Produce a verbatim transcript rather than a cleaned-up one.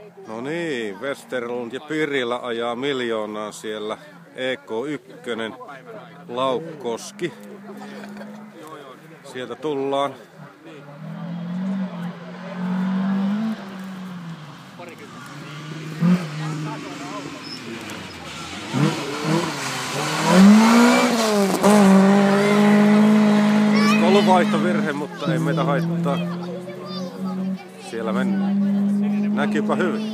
No niin, Westerlund ja Pirilä ajaa miljoonaa siellä. E K yksi, Laukkoski. Sieltä tullaan. Olisiko ollut vaihtovirhe, mutta ei meitä haittaa. Siellä mennään. Näkyypä hyvin.